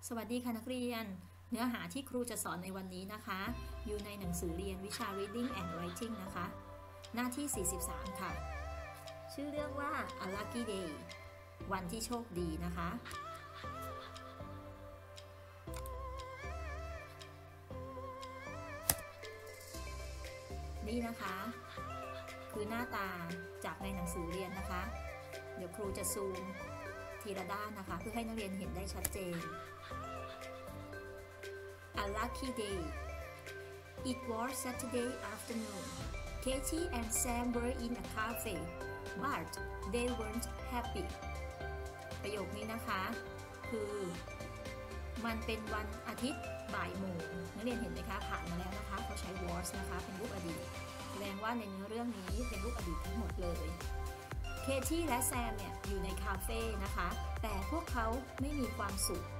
สวัสดีค่ะนักเรียนเนื้อหาที่ครูจะสอนในวันนี้นะคะอยู่ในหนังสือเรียนวิชา Reading and Writing นะคะหน้าที่ 43 ค่ะชื่อเรื่องว่า A Lucky Day วันที่โชคดีนะคะนี่นะคะคือหน้าตาจากในหนังสือเรียนนะคะเดี๋ยวครูจะซูมทีละด้านนะคะเพื่อให้นักเรียนเห็นได้ชัดเจนA lucky day. It was Saturday afternoon. Katie and Sam were in a cafe, but they weren't happy. ประโยคนี้นะคะคือมันเป็นวันอาทิตย์บ่ายโมงนักเรียนเห็นไหมคะผ่านมาแล้วนะคะเขาใช้ was นะคะเป็นรูปอดีตแสดงว่าในเนื้อเรื่องนี้เป็นรูปอดีตทั้งหมดเลยเคที่และแซมเนี่ยอยู่ในคาเฟ่นะคะแต่พวกเขาไม่มีความสุข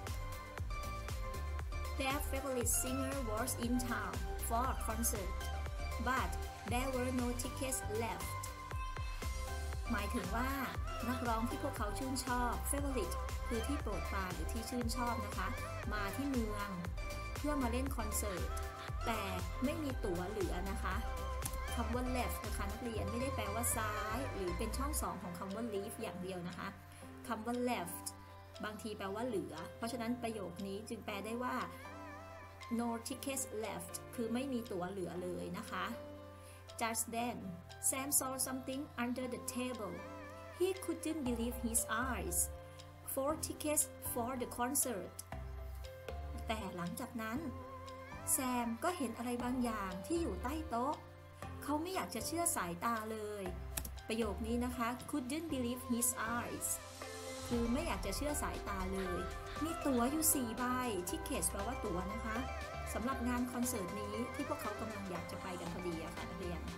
Their favorite singer was in town for a concert, but there were no tickets left. หมายถึงว่านักร้องที่พวกเขาชื่นชอบ favorite คือที่โปรดปรานหรือที่ชื่นชอบนะคะมาที่เมืองเพื่อมาเล่นคอนเสิร์ตแต่ไม่มีตั๋วเหลือนะคะคำว่า left นะคะนักเรียนไม่ได้แปลว่าซ้ายหรือเป็นช่องสองของคำว่า leave อย่างเดียวนะคะคำว่า left บางทีแปลว่าเหลือเพราะฉะนั้นประโยคนี้จึงแปลได้ว่าNo tickets left คือไม่มีตั๋วเหลือเลยนะคะ Just then Sam saw something under the table He couldn't believe his eyes 4 tickets for the concert แต่หลังจากนั้นแซมก็เห็นอะไรบางอย่างที่อยู่ใต้โต๊ะเขาไม่อยากจะเชื่อสายตาเลยประโยคนี้นะคะ couldn't believe his eyes คือไม่อยากจะเชื่อสายตาเลยมีตั๋วอยู่4 ใบที่เคสแปลว่าตั๋วนะคะสำหรับงานคอนเสิร์ตนี้ที่พวกเขากำลังอยากจะไปกันพอดีอะค่ะนักเรียน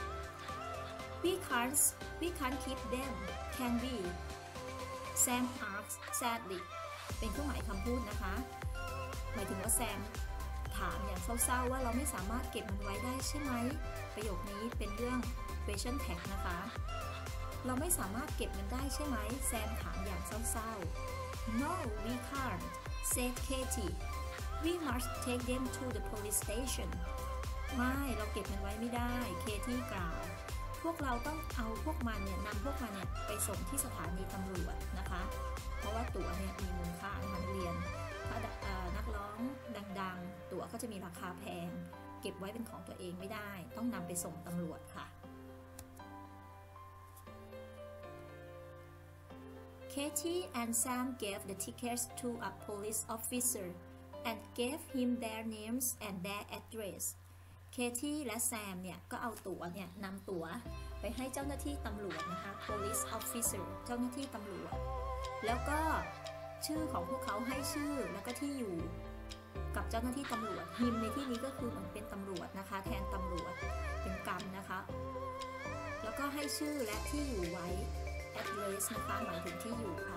We can't keep them can we Sam asked sadly เป็นเครื่องหมายคำพูดนะคะหมายถึงว่าแซมถามอย่างเศร้าๆว่าเราไม่สามารถเก็บมันไว้ได้ใช่ไหมประโยคนี้เป็นเรื่อง question tag นะคะเราไม่สามารถเก็บมันได้ใช่ไหมแซมถามอย่างเศร้าๆNo, we can't, said Katie. We must take them to the police station. ไม่เราเก็บมันไว้ไม่ได้เคที่กล่าวพวกเราต้องเอาพวกมันเนี่ยนำพวกมันเนี่ยไปส่งที่สถานีตำรวจนะคะเพราะว่าตั๋วเนี่ยมีมูลค่านะคะนักเรียนถ้านักร้องดังๆตั๋วก็จะมีราคาแพงเก็บไว้เป็นของตัวเองไม่ได้ต้องนำไปส่งตำรวจค่ะKatie and Sam gave the tickets to a police officer and gave him their names and their address. Katie และ Sam เนี่ยก็เอาตั๋วเนี่ยนำตั๋วไปให้เจ้าหน้าที่ตำรวจนะคะ police officer เจ้าหน้าที่ตำรวจแล้วก็ชื่อของพวกเขาให้ชื่อแล้วก็ที่อยู่กับเจ้าหน้าที่ตำรวจ him ในที่นี้ก็คือเหมือนเป็นตำรวจนะคะแทนตำรวจเป็นกรรมนะคะแล้วก็ให้ชื่อและที่อยู่ไว้address นะคะหมายถึงที่อยู่ค่ะ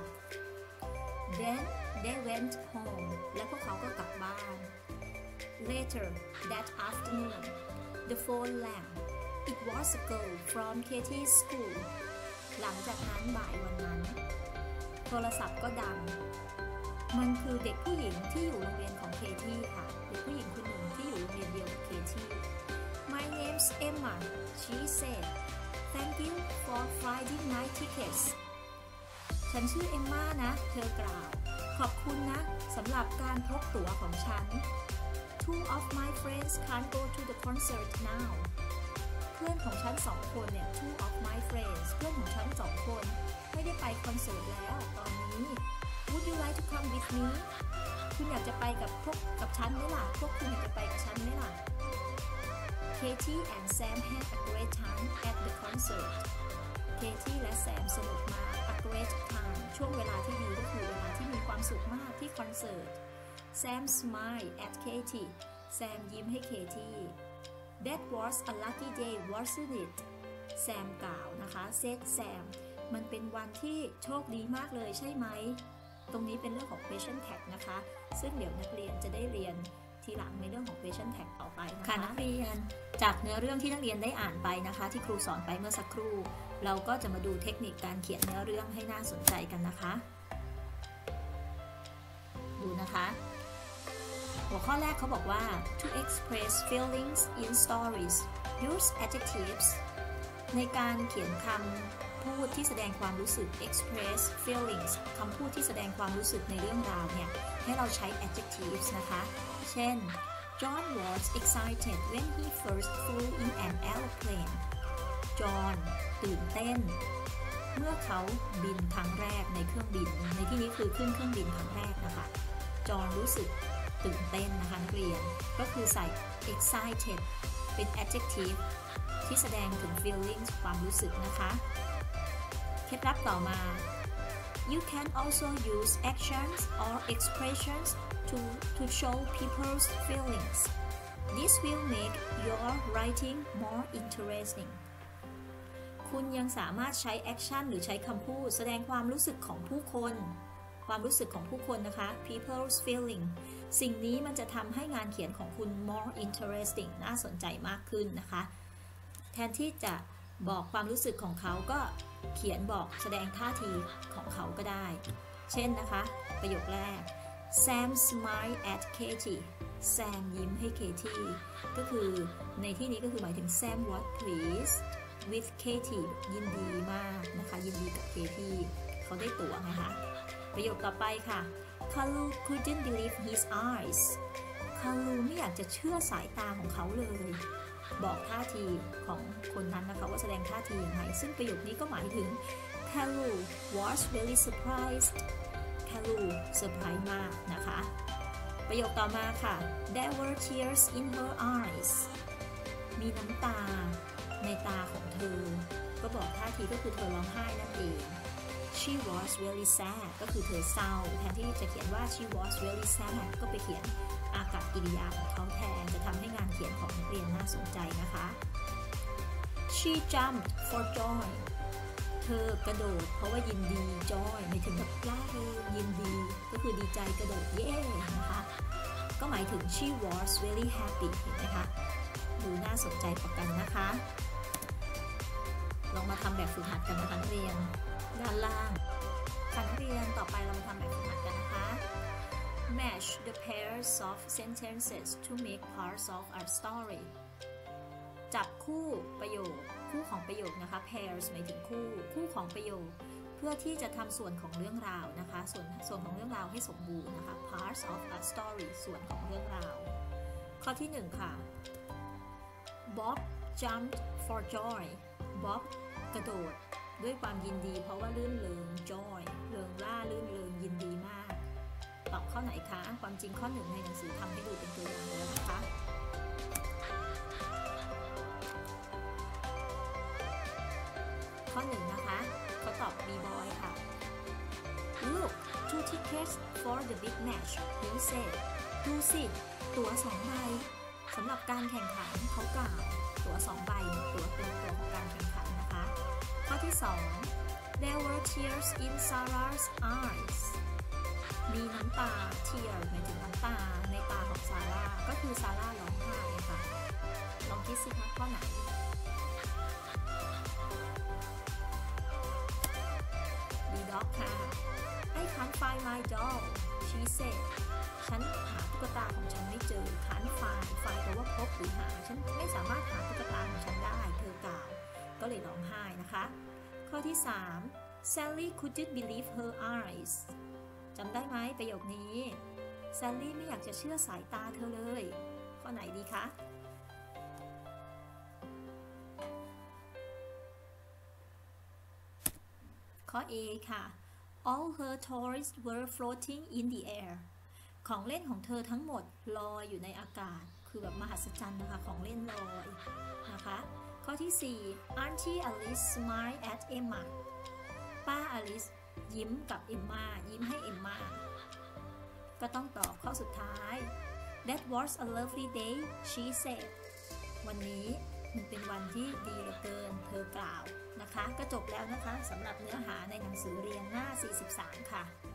Then they went home และพวกเขาก็กลับบ้าน Later that afternoon the phone rang It was a girl from Katie's school หลังจากนั้นบ่ายวันนั้นโทรศัพท์ก็ดังมันคือเด็กผู้หญิงที่อยู่โรงเรียนของเคที่ค่ะเด็กผู้หญิงคนหนึ่งที่อยู่โรงเรียนเดียวกับเคที่ My name's Emma she said Thank you for Friday night tickets ฉันชื่อเอมม่านะเธอกล่าวขอบคุณนะสำหรับการพกตั๋วของฉัน Two of my friends can't go to the concert now เพื่อนของฉัน2 คนเนี่ย Two of my friends เพื่อนของฉัน2 คนไม่ได้ไปคอนเสิร์ตแล้วตอนนี้ Would you like to come with me คุณอยากจะไปกับฉันไหมล่ะพวกคุณอยากจะไปกับฉันไหมล่ะKatie and Sam had a great time at the concert. Katie และ Sam สนุกมาก a great time ช่วงเวลาที่ดีก็คือเวลาที่มีความสุขมากที่คอนเสิร์ต Sam smiled at Katie. Sam ยิ้มให้ Katie. That was a lucky day, wasn't it? Sam กล่าวนะคะ said Sam มันเป็นวันที่โชคดีมากเลยใช่ไหมตรงนี้เป็นเรื่องของ question tag นะคะซึ่งเดี๋ยวนักเรียนจะได้เรียนทีหลังในเรื่องของ question tag ต่อไปนะคะนักเรียนจากเนื้อเรื่องที่นักเรียนได้อ่านไปนะคะที่ครูสอนไปเมื่อสักครู่เราก็จะมาดูเทคนิคการเขียนเนื้อเรื่องให้น่าสนใจกันนะคะดูนะคะหัวข้อแรกเขาบอกว่า to express feelings in stories use adjectives ในการเขียนคำพูดที่แสดงความรู้สึก express feelings คำพูดที่แสดงความรู้สึกในเรื่องราวเนี่ยให้เราใช้ adjectives นะคะเช่น John was excited when he first flew in an airplane John ตื่นเต้นเมื่อเขาบินครั้งแรกในเครื่องบินในที่นี้คือขึ้นเครื่องบินครั้งแรกนะคะจอห์นรู้สึกตื่นเต้นนะคะนักเรียนก็คือใส่ excited เป็น adjective ที่แสดงถึง feelings ความรู้สึกนะคะเคล็ดลับต่อมา you can also use actions or expressions to show people's feelings this will make your writing more interestingคุณยังสามารถใช้แอคชั่นหรือใช้คำพูดแสดงความรู้สึกของผู้คนนะคะ people's feeling สิ่งนี้มันจะทำให้งานเขียนของคุณ more interesting น่าสนใจมากขึ้นนะคะแทนที่จะบอกความรู้สึกของเขาก็เขียนบอกแสดงท่าทีของเขาก็ได้เช่นนะคะประโยคแรก Sam smiled at Katie Sam ยิ้มให้ Katie ก็คือในที่นี้ก็คือหมายถึง Sam was pleased with Katie ยินดีมากนะคะยินดีกับ Katie เขาได้ตั๋วนะคะประโยคต่อไปค่ะ Kalu couldn't believe his eyes Kalu ไม่อยากจะเชื่อสายตาของเขาเลยบอกท่าทีของคนนั้นนะคะว่าแสดงท่าทียังไงซึ่งประโยคนี้ก็หมายถึง Kalu was very surprised Kalu เซอร์ไพรส์มากนะคะประโยคต่อมาค่ะ There were tears in her eyes มีน้ำตาในตาของเธอก็บอกท่าทีก็คือเธอร้องไห้นั่นเอง She was really sad ก็คือเธอเศร้าแทนที่จะเขียนว่า She was really sad ก็ไปเขียนอากัปกิริยาของเขาแทนจะทำให้งานเขียนของนักเรียนน่าสนใจนะคะ She jumped for joy เธอกระโดดเพราะว่ายินดี joy หมายถึงแบบร่าเริงยินดีก็คือดีใจกระโดดเย้นะคะก็หมายถึง She was really happy เห็นไหมคะดูน่าสนใจกว่ากันนะคะลองมาทำแบบฝึกหัดกันนะคะนักเรียนด้านล่างค่ะนักเรียนต่อไปเรามาทำแบบฝึกหัดกันนะคะ Match the pairs of sentences to make parts of a story จับคู่ประโยคคู่ของประโยคนะคะ pairs หมายถึงคู่ของประโยคเพื่อที่จะทำส่วนของเรื่องราวนะคะส่วนของเรื่องราวให้สมบูรณ์นะคะ parts of a story ส่วนของเรื่องราวข้อที่1ค่ะ Bob jumped for joy Bob กระโดดด้วยความยินดีเพราะว่าลื่นเริง joy เริงร่าลื่นเริงยินดีมากตอบข้อไหนคะความจริงข้อ1ในหนังสือทำให้ดูเป็นตัวอย่างแล้วนะคะข้อ1นะคะเขาตอบ B boy ค่ะ Look 2 tickets for the big match he said ดูสิตั๋ว2 ใบสำหรับการแข่งขันเขากล่าวตั๋ว2 ใบตั๋วเป็นตั๋วของการแข่งขันนะคะข้อที่2 There were tears in Sarah's eyes มีน้ำตา tears หมายถึงน้ำตาในตาของซาร่าก็คือซาร่าร้องไห้ค่ะลองคิดสิคะข้อไหนดีด็อกค่ะ I can't find my doll she said ฉันหาตุ๊กตาของฉันไม่เจอ can't find แปลว่าพบหรือหาฉันไม่สามารถหาตุ๊กตาของฉันได้เธอกล่าวก็เลยร้องไห้นะคะข้อที่3 Sally couldn't believe her eyes จำได้ไหมประโยคนี้ Sally ไม่อยากจะเชื่อสายตาเธอเลยข้อไหนดีคะข้อ A ค่ะ All her toys were floating in the air ของเล่นของเธอทั้งหมดลอยอยู่ในอากาศคือแบบมหัศจรรย์นะคะของเล่นลอยนะคะข้อที่4 Auntie Alice smiled at Emma ป้าอลิซยิ้มกับเอมม่ายิ้มให้เอมม่าก็ต้องตอบข้อสุดท้าย That was a lovely day she said วันนี้มันเป็นวันที่ดีเหลือเกินเธอกล่าวนะคะก็จบแล้วนะคะสำหรับเนื้อหาในหนังสือเรียนหน้า43ค่ะ